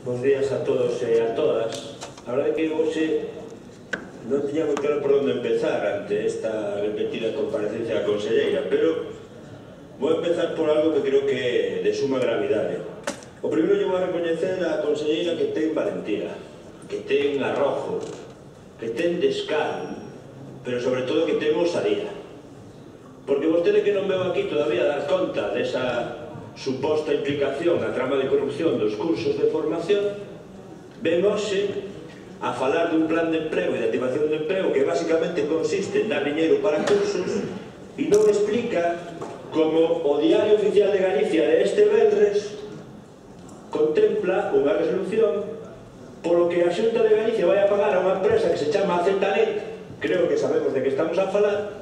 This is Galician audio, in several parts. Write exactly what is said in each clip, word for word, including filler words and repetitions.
Bos días a todos e a todas. A verdade que hoxe non tiña moi claro por onde empezar ante esta repetida comparecencia da conselleira, pero vou empezar por algo que creo que é de suma gravidade. O primeiro lle vou a recoñecer a conselleira que ten valentía, que ten arrojo, que ten descaro, pero sobre todo que ten osadía. Porque vostede que non veu aquí todavía dar conta desa suposta implicación na trama de corrupción dos cursos de formación, ven hoxe a falar dun plan de emprego e de activación de emprego que basicamente consiste en dar dinheiro para cursos e non explica como o Diario Oficial de Galicia de este venres contempla unha resolución polo que a Xunta de Galicia vai a pagar a unha empresa que se chama Zetanet, creo que sabemos de que estamos a falar,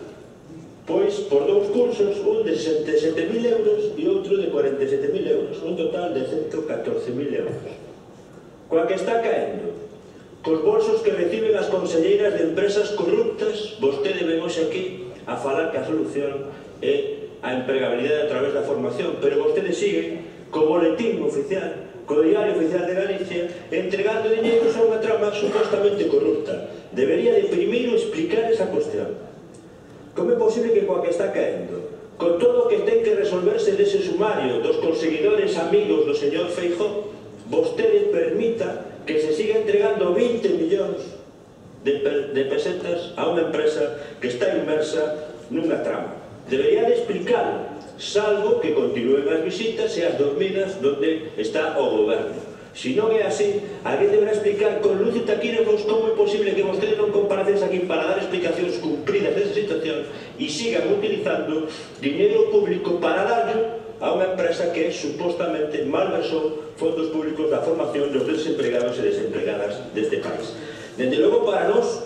pois por dous cursos, un de sesenta e sete mil euros e outro de cuarenta e sete mil euros, un total de ciento catorce mil euros. Coa que está caendo, cos bolsos que reciben as conselleiras de empresas corruptas, vostede ven hoxe aquí a falar que a solución é a empregabilidade a través da formación, pero vostede sigue co boletín oficial, co Diario Oficial de Galicia, entregando dinheiros a unha trama supostamente corrupta. Debería de primeiro explicar esa cuestión. Como é posible que coa que está caendo, con todo o que ten que resolverse dese sumario dos conseguidores amigos do señor Feijóo, vostede permita que se siga entregando vinte millóns de, de pesetas a unha empresa que está inmersa nunha trama? Debería de explicarlo, salvo que continúen as visitas e as dormidas donde está o goberno. Se non é así, alguén deberá explicar con luz e taquígrafos como é posible que vostedes non comparecen aquí para dar explicacións cumpridas desa situación e sigan utilizando dinheiro público para darlo a unha empresa que supostamente malversou fondos públicos da formación dos desempregados e desempregadas deste país. Dende logo, para nós,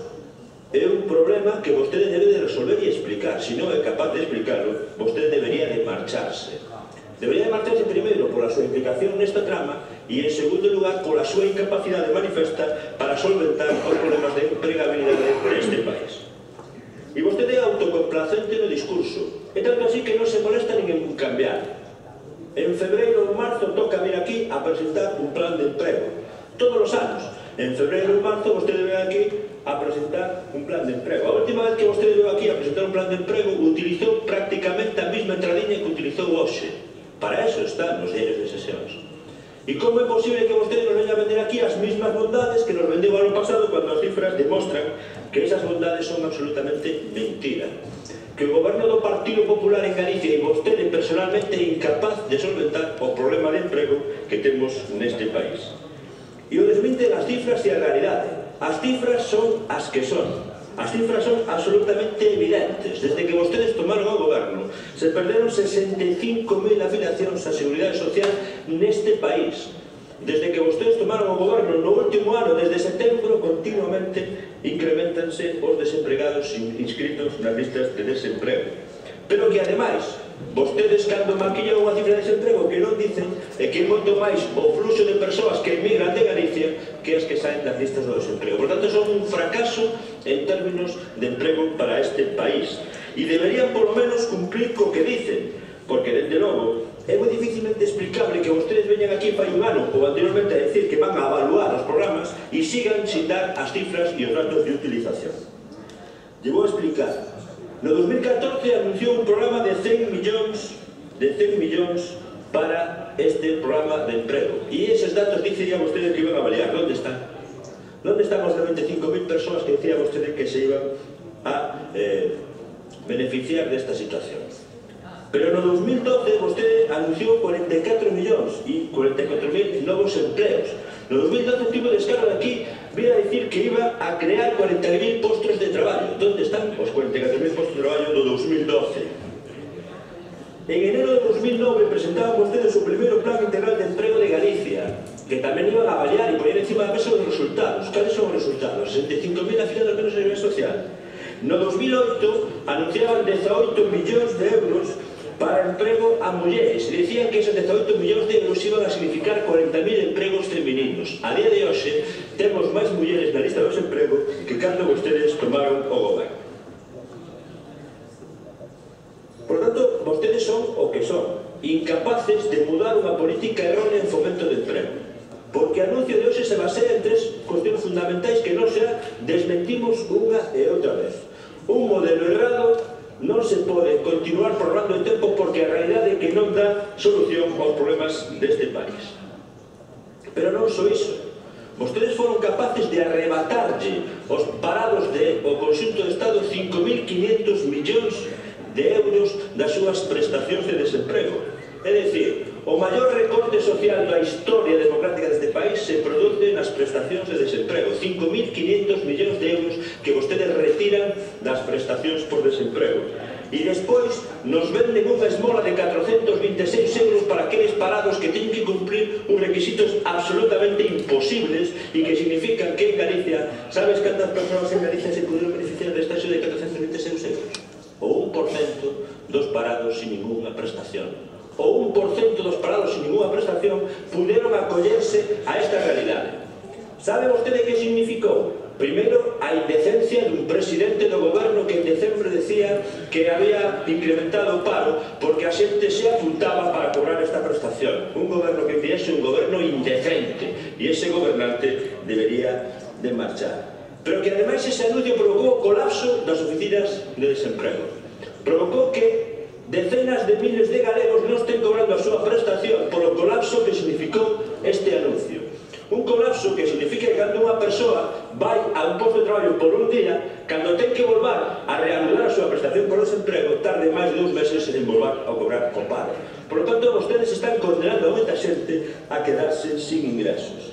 é un problema que vostede debe de resolver e explicar. Se non é capaz de explicarlo, vostede debería de marcharse. Debería de marcharse primeiro pola súa implicación nesta trama e, en segundo lugar, pola súa incapacidade manifesta para solventar os problemas de empregabilidade neste país. E vostede é autocomplacente no discurso. É tanto así que non se molesta nin en cambiar. En febreiro ou marzo toca vir aquí a presentar un plan de emprego. Todos os anos. En febreiro ou marzo vostede ven aquí a presentar un plan de emprego. A última vez que vostede veio aquí a presentar un plan de emprego utilizou prácticamente a mesma entradiña que utilizou hoxe. Para eso están os diarios de sesións. E como é posible que vostede nos veña a vender aquí as mesmas bondades que nos vendeu ano pasado cando as cifras demostran que esas bondades son absolutamente mentira? Que o goberno do Partido Popular en Galicia e vostede personalmente é incapaz de solventar o problema de emprego que temos neste país. E o desminten as cifras e a realidade. As cifras son as que son. As cifras son absolutamente evidentes. Desde que vostedes tomaron o goberno, se perderon sesenta e cinco mil afiliacións á Seguridade Social neste país. Desde que vostedes tomaron o goberno no último ano, desde setembro, continuamente incrementanse os desempregados inscritos nas listas de desemprego. Pero que, ademais, vostedes, cando maquillan unha cifra de desemprego que non dicen, é que é moito máis o fluxo de persoas que emigran de Galicia que as que saen das listas do desemprego. Por tanto, son un fracaso en términos de emprego para este país. E deberían, polo menos, cumplir co que dicen, porque, dende logo, é moi dificilmente explicable que vostedes veñan aquí para un ano ou anteriormente a decir que van a evaluar os programas e sigan sin dar as cifras e os datos de utilización. Lle vou explicar. No dos mil catorce anunciou un programa de cen millóns de cen millóns para este programa de emprego. E eses datos dicía vostede que iban a avaliar. ¿Dónde están? ¿Dónde están os noventa e cinco mil persoas que dicía vostede que se iban a eh, beneficiar desta situación? Pero no dos mil doce vostede anunciou cuarenta e catro millóns e cuarenta e catro mil novos empleos. No dos mil doce tivo descaro de aquí vir a dicir que iba a crear cuarenta mil postos de traballo. ¿Dónde están os cuarenta e catro mil postos de traballo do dos mil doce? En enero de dos mil nove presentaban vostedes o primeiro Plan Integral de Emprego de Galicia, que tamén iban a avaliar e poñer encima da mesa os resultados. Cales son os resultados? sesenta e cinco mil afiliados menos a nivel social. No dos mil oito anunciaban dezaoito millóns de euros para emprego a mulleres. Dicían que esos dezaoito millóns de euros iban a significar cuarenta mil empregos femininos. A día de hoxe temos máis mulleres na lista do desemprego que cando vostedes tomaron o goberno. Por tanto, vostedes son o que son, incapaces de mudar unha política errónea en fomento de emprego. porque o anuncio de hoxe se basea en tres cuestións fundamentais que non xa desmentimos unha e outra vez. Un modelo errado non se pode continuar prorrogando o tempo porque a realidade é que non dá solución aos problemas deste país. Pero non só iso. Vostedes foron capaces de arrebatarlle aos parados do conxunto do Estado cinco mil quinhentos millóns de euros das súas prestacións de desemprego. É dicir, o maior recorte social da historia democrática deste país se produce nas prestacións de desemprego. cinco mil quinhentos millóns de euros que vostedes retiran das prestacións por desemprego. E despois nos venden unha esmola de catrocentos vinte e seis euros para aqueles parados que teñen que cumplir uns requisitos absolutamente imposibles e que significan que en Galicia, sabes cantas persoas en Galicia se puderon beneficiar desta axuda de catrocentos vinte e seis euros? O un por cento dos parados sin ninguna prestación. O un por cento dos parados sin ninguna prestación puderon acollerse a esta realidade. Sabe vostede que significou? Primeiro, a indecencia dun presidente do goberno que en decembro decía que había incrementado o paro porque a xente se apuntaba para cobrar esta prestación. Un goberno que viese un goberno indecente e ese gobernante debería de marchar. Pero que ademais ese anuncio provocou o colapso das oficinas de desemprego. Provocou que decenas de miles de galegos non estén cobrando a súa prestación polo colapso que significou este anuncio. Un colapso que significa que cando unha persoa vai a un posto de traballo por un día, cando ten que volvar a reanudar a súa prestación por desemprego, tarde máis de dous meses en volver a cobrar o paro. Por lo tanto, vostedes están condenando a moita xente a quedarse sin ingresos.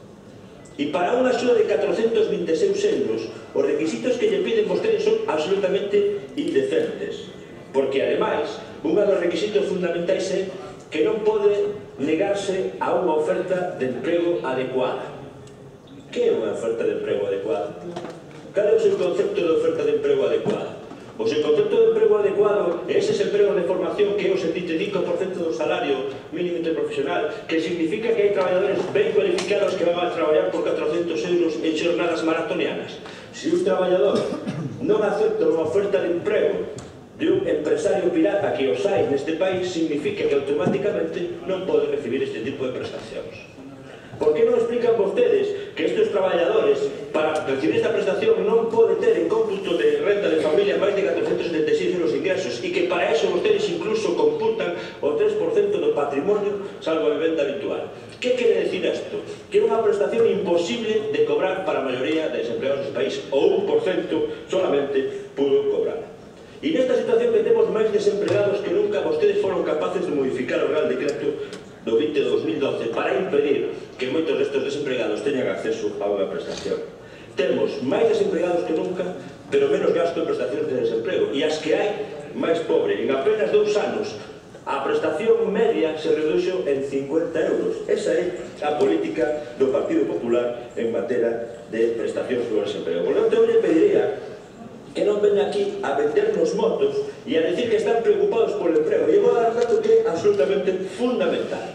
E para unha axuda de catrocentos vinte e seis euros, os requisitos que lle piden vostedes son absolutamente indecentes. Porque, ademais, un dos requisitos fundamentais é que non pode negarse a unha oferta de emprego adecuada. Que é unha oferta de emprego adecuada? Cal é o seu concepto de oferta de emprego adecuada? O seu concepto de emprego adecuado é eses empregos de formación que é o setenta e cinco por cento do salario mínimo interprofesional, que significa que hai traballadores ben cualificados que van a traballar por catrocentos euros en xornadas maratonianas. Se un traballador non acepta unha oferta de emprego de un empresario pirata que os hai neste país, significa que automáticamente non pode recibir este tipo de prestacións. Por que non explican vostedes que estes traballadores, para recibir esta prestación, non pode ter en cómputo de renta de familia máis de catrocentos setenta e seis euros de ingresos e que para eso vostedes incluso computan o tres por cento do patrimonio salvo a vivenda habitual? Que quere decir isto? Que é unha prestación imposible de cobrar para a maioría de desempleados deste país. O un por cento solamente pudo cobrar. E nesta situación que temos máis desempregados que nunca, vostedes foron capaces de modificar o Real Decreto do vinte de dos mil doce para impedir que moitos destes desempregados teñan acceso a unha prestación. Temos máis desempregados que nunca, pero menos gasto en prestacións de desemprego. E as que hai, máis pobre. En apenas dous anos, a prestación media se reduxo en cincuenta euros. Esa é a política do Partido Popular en materia de prestacións por desemprego. Por lo tanto, eu lle pediría que non veña aquí a vendernos motos e a decir que están preocupados por el emprego. E vou a dar un dato que é absolutamente fundamental.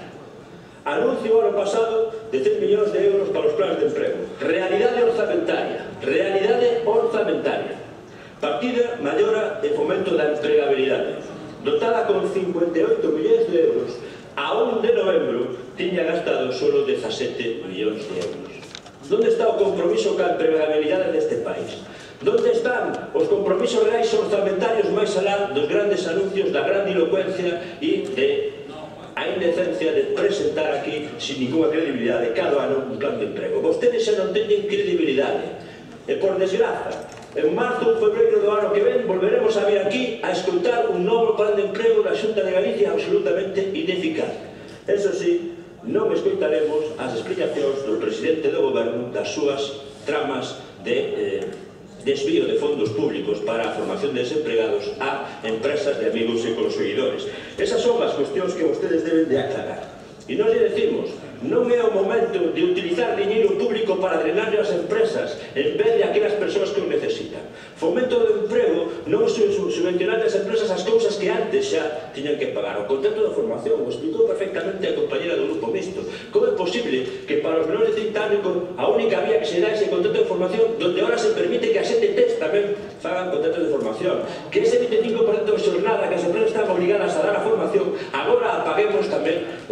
Anuncio o ano pasado de cen millóns de euros para os planes de emprego. Realidade orzamentaria. Realidade orzamentaria. Partida maiora de fomento da empregabilidade. Dotada con cincuenta e oito millóns de euros. A un de novembro tiña gastado solo dezasete millóns de euros. Donde está o compromiso ca empregabilidade deste país? Donde están os compromisos reais orzamentarios máis alá dos grandes anuncios, da gran dilocuencia e de a indecencia de presentar aquí sin ninguna credibilidade cada ano un plan de emprego? Vostedes xa non teñen credibilidade. E por desgraza, en marzo ou febreiro do ano que ven volveremos a vir aquí a escoitar un novo plan de emprego da Xunta de Galicia absolutamente ineficaz. Eso sí, non escoitaremos as explicacións do presidente do goberno das súas tramas de eh, desvío de fondos públicos para a formación de desempregados a empresas de amigos e conseguidores. Esas son as cuestións que vostedes deben de aclarar. E nós lle decimos, non é o momento de utilizar dinheiro público para drenar as empresas en vez de aquelas persoas que o necesitan. Fomento do emprego non é subvencionar as empresas as cousas que antes xa tiñan que pagar. O contrato de formación, o explicou perfectamente a compañera do Grupo Mixto. Como é posible que para os menores de trinta anos a única vía que se dá ese contrato de formación donde ahora se permite que as E T Ts tamén fagan contrato de formación? Que ese vinte e cinco por cento de xornada que as empresas están obligadas a dar a formación agora apaguemos tamén o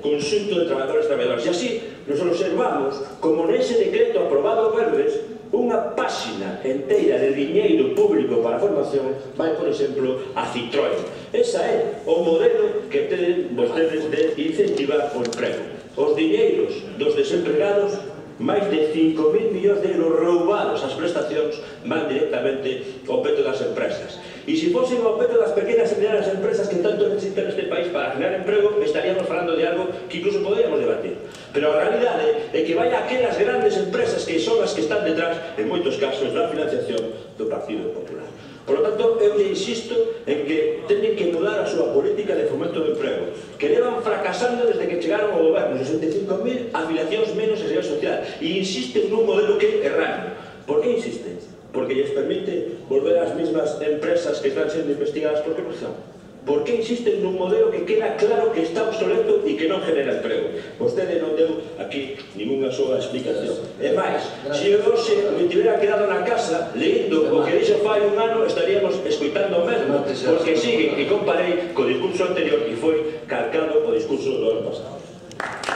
conxunto de traballadores e traballadoras. E así nos observamos como nese decreto aprobado Verdes unha páxina enteira de diñeiro público para a formación vai, por exemplo, a Citroën. Esa é o modelo que tenen vostedes de incentivar o emprego. Os diñeiros dos desempregados, máis de cinco mil millóns de euros roubados as prestacións, van directamente ao peto das empresas. E se fosen ao peto das pequenas e medianas empresas que tanto necesitan este país para generar emprego, estaríamos falando de algo que incluso poderíamos debatir. Pero a realidade é que vai a aquelas grandes empresas que son as que están detrás, en moitos casos, da financiación do Partido Popular. Por lo tanto, eu lle insisto en que teñen que mudar a súa política de fomento do emprego, que levan fracasando desde que chegaron ao goberno, sesenta e cinco mil afiliacións menos en seguridade social, e insisten nun modelo que é errado. Por que insisten? Porque lles permite volver ás mesmas empresas que están sendo investigadas por corrupción. Por que insisten nun modelo que queda claro que está obsoleto e que non genera emprego? Vostede non deu aquí ninguna soa explicación. E máis, se eu hoxe me tivera quedado na casa leyendo o que dixo fai un ano, estaríamos escoitando o mesmo, porque sigue que comparei co discurso anterior e foi calcado o discurso do ano pasado.